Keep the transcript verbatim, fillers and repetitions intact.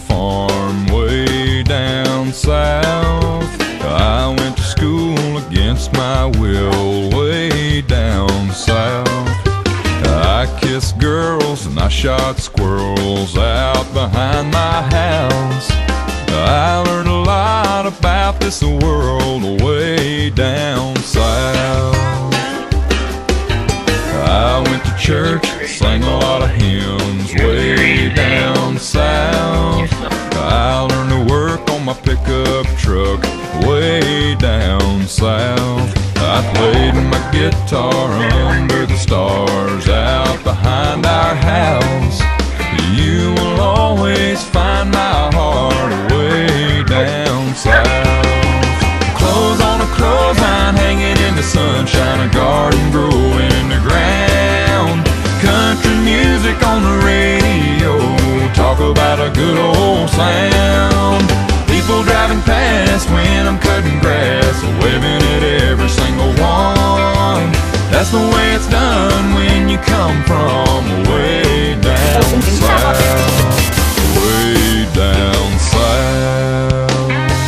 farm way down south. I went to school against my will way down south. I kissed girls and I shot squirrels out behind my house. I learned a lot about this world way down south. I went to church, sang a lot of hymns way down south. I learned to work on my pickup truck way down south. I played my guitar under the stars out behind our house. You will always find my heart way down south. Clothes on a clothesline hanging in the sunshine, a garden growing in the ground. Country music on the radio, talk about a good old sound.